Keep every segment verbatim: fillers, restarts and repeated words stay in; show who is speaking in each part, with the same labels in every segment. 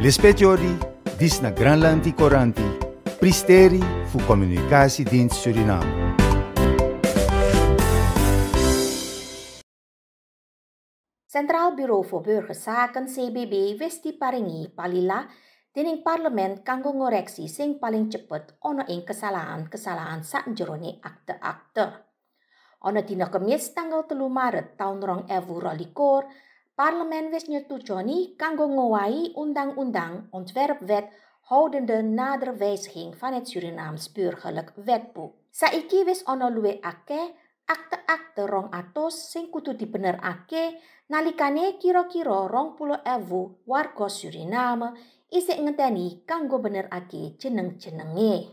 Speaker 1: L'espetiori dis na Granlandi Coranti, Pristeri fu Communicatiedienst Suriname.
Speaker 2: Centraal Bureau voor Burgerzaken C B B wis di paringi palila dening parlemen kanggo ngoreksi sing paling cepet ono ing kesalahan-kesalahan sakjerone akte-akte. Ono dina Kemis tanggal telu Maret taun rong ewu rolikur, parlemen wis nyetujoni kanggo ngowahi undang-undang ontwerpwet houdende nader wijziging van het Surinaams burgerlijk wetboek. Saiki wis ono luwih akeh akte-akte rong atus sing kudu dibenerake nalikane kira-kira rong puluh ewu warga Suriname isih ngenteni kanggo benerake jeneng-jenenge.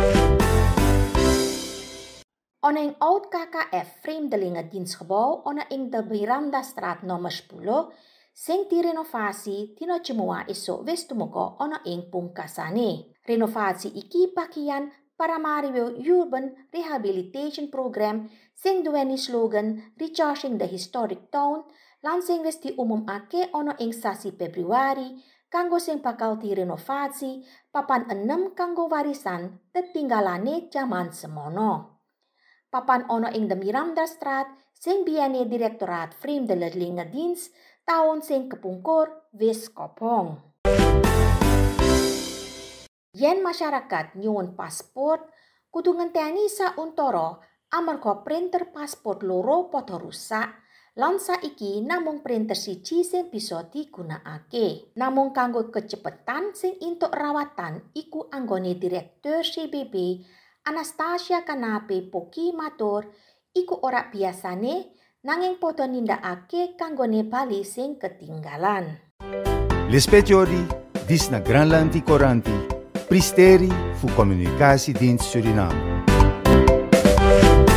Speaker 2: Ono ing oud K K F Vreemdelingendienstgebouw ono ing de Mirandastraat nomor sepuluh sing direnovasi dina Jemua esuk wis tumeka ono ing pungkasane. Renovasi iki bagian Paramaribo Urban Rehabilitation Program sing duweni slogan Recharging the Historic Town lan sing wis diumumake ono ing sasi Februari kanggo sing bakal direnovasi papan enem kanggo warisan tetinggalane jaman semono. Papan ono ing de Mirandastraat sing biyane Direktoraat Vreemdelingendienst taun sing kepungkur wis kopong. Yen masyarakat nyuwun pasport kudu ngenteni sauntara amarga printer pasport loro padha rusak lan saiki namung printer siji sing bisa digunakake. Namung kanggo kecepetan sing entuk rawatan iku anggone Direktur C B B Anastasia Kanape Poki matur iku ora biasane nanging padha nindakake kanggone bali sing ketinggalan.
Speaker 1: L'espetiori dis na Granlandi Coranti, Pristeri fu Communicatiedienst Suriname.